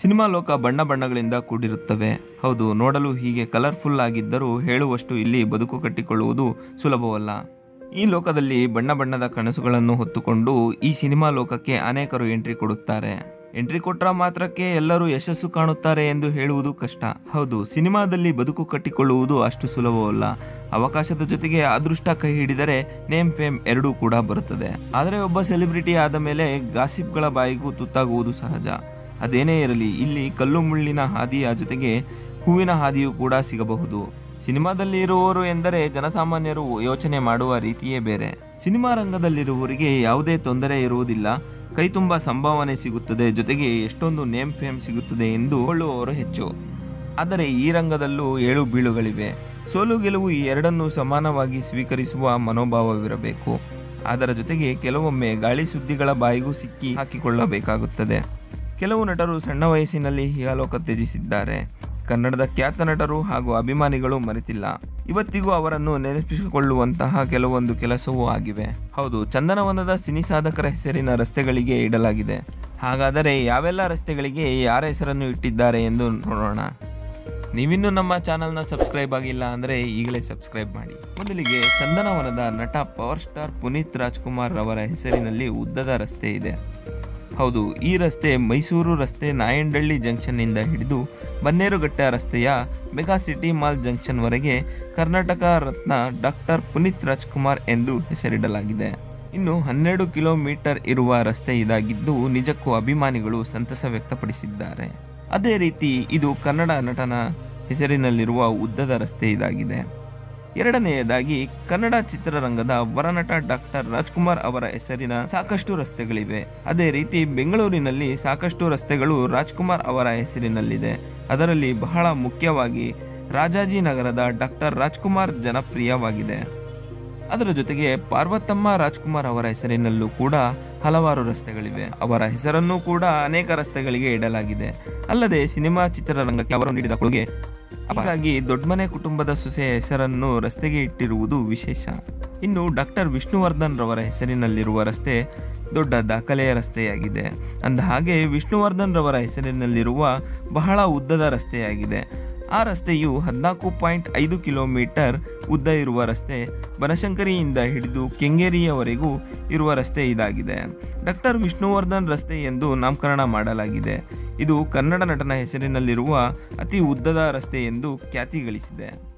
Cinema ಲೋಕ ಬಣ್ಣ ಬಣ್ಣಗಳಿಂದ ಕೂಡಿರುತ್ತವೆ. ಹೌದು, ನೋಡಲು ಹೀಗೆ ಕಲರ್ಫುಲ್ ಆಗಿದ್ದರೂ ಹೇಳುವಷ್ಟು ಇಲ್ಲಿ ಬದುಕು ಕಟ್ಟಿಕೊಳ್ಳುವುದು ಸುಲಭವಲ್ಲ. ಈ ಲೋಕದಲ್ಲಿ ಬಣ್ಣ ಬಣ್ಣದ ಕನಸುಗಳನ್ನು ಹೊತ್ತುಕೊಂಡು ಈ ಸಿನಿಮಾ ಲೋಕಕ್ಕೆ ಅನೇಕರು ಎಂಟ್ರಿ ಕೊಡುತ್ತಾರೆ. ಎಂಟ್ರಿ ಕೊಟ್ಟರ ಮಾತ್ರಕ್ಕೆ ಎಲ್ಲರೂ ಯಶಸ್ಸು ಕಾಣುತ್ತಾರೆ ಎಂದು ಹೇಳುವುದು ಕಷ್ಟ. ಹೌದು, ಸಿನಿಮಾದಲ್ಲಿ ಬದುಕು ಕಟ್ಟಿಕೊಳ್ಳುವುದು ಅಷ್ಟು ಸುಲಭವಲ್ಲ. ಅವಕಾಶದ ಜೊತೆಗೆ ಅದೃಷ್ಟ ಕೈ ಹಿಡಿದರೆ ನೇಮ್ ಫೇಮ್ ಎರಡೂ ಕೂಡ ಬರುತ್ತದೆ. ಆದರೆ ಒಬ್ಬ ಸೆಲೆಬ್ರಿಟಿ ಆದ ಮೇಲೆ ಗಾಸಿಪ್ಗಳ ಬಾಯಿಗೂ ತುತ್ತಾಗುವುದು ಸಹಜ. ಅದೇನೇ ಇರಲಿ, ಇಲ್ಲಿ ಕಲ್ಲು ಮುಳ್ಳಿನ ಹಾದಿಯ ಜೊತೆಗೆ ಹೂವಿನ ಹಾದಿಯೂ ಕೂಡ ಸಿಗಬಹುದು. ಸಿನಿಮಾದಲ್ಲಿ ಇರುವವರು ಎಂದರೆ ಜನಸಾಮಾನ್ಯರು ಯೋಚನೆ ಮಾಡುವ ರೀತಿಯೇ ಬೇರೆ. ಸಿನಿಮಾ ರಂಗದಲ್ಲಿರುವವರಿಗೆ ಯಾವುದೇ ತೊಂದರೆ ಇರುವುದಿಲ್ಲ. ಕೈ ತುಂಬ ಸಂಭಾವನೆ ಸಿಗುತ್ತದೆ, ಜೊತೆಗೆ ಎಷ್ಟೊಂದು ನೇಮ್ ಫೇಮ್ ಸಿಗುತ್ತದೆ ಎಂದು ಕೊಳ್ಳುವವರು ಹೆಚ್ಚು. ಆದರೆ ಈ ರಂಗದಲ್ಲೂ ಏಳು ಬೀಳುಗಳಿವೆ. ಸೋಲು ಗೆಲುವು ಈ ಎರಡನ್ನೂ ಸಮಾನವಾಗಿ ಸ್ವೀಕರಿಸುವ ಮನೋಭಾವವಿರಬೇಕು. ಅದರ ಜೊತೆಗೆ ಕೆಲವೊಮ್ಮೆ ಗಾಳಿ ಸುದ್ದಿಗಳ ಬಾಯಿಗೂ ಸಿಕ್ಕಿ ಹಾಕಿಕೊಳ್ಳಬೇಕಾಗುತ್ತದೆ. ಕೆಲವು ನಟರು ಸಣ್ಣ ವಯಸ್ಸಿನಲ್ಲಿ ಇಹಲೋಕ ತ್ಯಜಿಸಿದ್ದಾರೆ. ಕನ್ನಡದ ಖ್ಯಾತ ನಟರು ಹಾಗೂ ಅಭಿಮಾನಿಗಳು ಮರೆತಿಲ್ಲ. ಇವತ್ತಿಗೂ ಅವರನ್ನು ನೆನಪಿಸಿಕೊಳ್ಳುವಂತಹ ಕೆಲವೊಂದು ಕೆಲಸವೂ ಆಗಿವೆ. ಹೌದು, ಚಂದನವನದ ಸಿನಿ ಸಾಧಕರ ಹೆಸರಿನ ರಸ್ತೆಗಳಿಗೆ ಇಡಲಾಗಿದೆ. ಹಾಗಾದರೆ ಯಾವೆಲ್ಲ ರಸ್ತೆಗಳಿಗೆ ಯಾರ ಹೆಸರನ್ನು ಇಟ್ಟಿದ್ದಾರೆ ಎಂದು ನೋಡೋಣ. ನೀವಿನ್ನೂ ನಮ್ಮ ಚಾನಲ್ನ ಸಬ್ಸ್ಕ್ರೈಬ್ ಆಗಿಲ್ಲ ಅಂದರೆ ಈಗಲೇ ಸಬ್ಸ್ಕ್ರೈಬ್ ಮಾಡಿ. ಮೊದಲಿಗೆ ಚಂದನವನದ ನಟ ಪವರ್ ಸ್ಟಾರ್ ಪುನೀತ್ ರಾಜ್ಕುಮಾರ್ ರವರ ಹೆಸರಿನಲ್ಲಿ ಉದ್ದದ ರಸ್ತೆ ಇದೆ. ಹೌದು, ಈ ರಸ್ತೆ ಮೈಸೂರು ರಸ್ತೆ ನಾಯಂಡಹಳ್ಳಿ ಜಂಕ್ಷನ್ನಿಂದ ಹಿಡಿದು ಬನ್ನೇರುಘಟ್ಟ ರಸ್ತೆಯ ಮೆಗಾ ಸಿಟಿ ಮಾಲ್ ಜಂಕ್ಷನ್ವರೆಗೆ ಕರ್ನಾಟಕ ರತ್ನ ಡಾಕ್ಟರ್ ಪುನೀತ್ ರಾಜ್ಕುಮಾರ್ ಎಂದು ಹೆಸರಿಡಲಾಗಿದೆ. ಇನ್ನು 12 ಕಿಲೋಮೀಟರ್ ಇರುವ ರಸ್ತೆ ಇದಾಗಿದ್ದು ನಿಜಕ್ಕೂ ಅಭಿಮಾನಿಗಳು ಸಂತಸ ವ್ಯಕ್ತಪಡಿಸಿದ್ದಾರೆ. ಅದೇ ರೀತಿ ಇದು ಕನ್ನಡ ನಟನ ಹೆಸರಿನಲ್ಲಿರುವ ಉದ್ದದ ರಸ್ತೆ ಇದಾಗಿದೆ. ಎರಡನೆಯದಾಗಿ ಕನ್ನಡ ಚಿತ್ರರಂಗದ ವರನಟ ಡಾಕ್ಟರ್ ರಾಜ್ಕುಮಾರ್ ಅವರ ಹೆಸರಿನ ಸಾಕಷ್ಟು ರಸ್ತೆಗಳಿವೆ. ಅದೇ ರೀತಿ ಬೆಂಗಳೂರಿನಲ್ಲಿ ಸಾಕಷ್ಟು ರಸ್ತೆಗಳು ರಾಜ್ಕುಮಾರ್ ಅವರ ಹೆಸರಿನಲ್ಲಿದೆ. ಅದರಲ್ಲಿ ಬಹಳ ಮುಖ್ಯವಾಗಿ ರಾಜಾಜಿನಗರದ ಡಾಕ್ಟರ್ ರಾಜ್ಕುಮಾರ್ ಜನಪ್ರಿಯವಾಗಿದೆ. ಅದರ ಜೊತೆಗೆ ಪಾರ್ವತಮ್ಮ ರಾಜ್ಕುಮಾರ್ ಅವರ ಹೆಸರಿನಲ್ಲೂ ಕೂಡ ಹಲವಾರು ರಸ್ತೆಗಳಿವೆ. ಅವರ ಹೆಸರನ್ನೂ ಕೂಡ ಅನೇಕ ರಸ್ತೆಗಳಿಗೆ ಇಡಲಾಗಿದೆ. ಅಲ್ಲದೆ ಸಿನಿಮಾ ಚಿತ್ರರಂಗಕ್ಕೆ ಅವರು ನೀಡಿದ ಕೊಡುಗೆ ಹಾಗಾಗಿ ದೊಡ್ಡಮನೆ ಕುಟುಂಬದ ಸೊಸೆಯ ಹೆಸರನ್ನು ರಸ್ತೆಗೆ ಇಟ್ಟಿರುವುದು ವಿಶೇಷ. ಇನ್ನು ಡಾಕ್ಟರ್ ವಿಷ್ಣುವರ್ಧನ್ ರವರ ಹೆಸರಿನಲ್ಲಿರುವ ರಸ್ತೆ ದೊಡ್ಡ ದಾಖಲೆಯ ರಸ್ತೆಯಾಗಿದೆ. ಅಂದ ಹಾಗೆ ವಿಷ್ಣುವರ್ಧನ್ ರವರ ಹೆಸರಿನಲ್ಲಿರುವ ಬಹಳ ಉದ್ದದ ರಸ್ತೆಯಾಗಿದೆ. ಆ ರಸ್ತೆಯು 14.5 ಕಿಲೋಮೀಟರ್ ಉದ್ದ ಇರುವ ರಸ್ತೆ. ಬನಶಂಕರಿಯಿಂದ ಹಿಡಿದು ಕೆಂಗೇರಿಯವರೆಗೂ ಇರುವ ರಸ್ತೆ ಇದಾಗಿದೆ. ಡಾಕ್ಟರ್ ವಿಷ್ಣುವರ್ಧನ್ ರಸ್ತೆ ಎಂದು ನಾಮಕರಣ ಮಾಡಲಾಗಿದೆ. ಇದು ಕನ್ನಡ ನಟನ ಹೆಸರಿನಲ್ಲಿರುವ ಅತಿ ಉದ್ದದ ರಸ್ತೆ ಎಂದು ಖ್ಯಾತಿ ಗಳಿಸಿದೆ.